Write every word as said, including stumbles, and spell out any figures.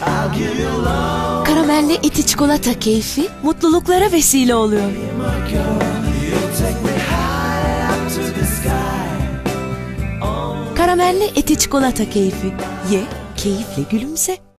Karamelli Eti-Çikolata Keyfi mutluluklara vesile oluyor. Karamelli Eti-Çikolata Keyfi. Ye, keyifle gülümse.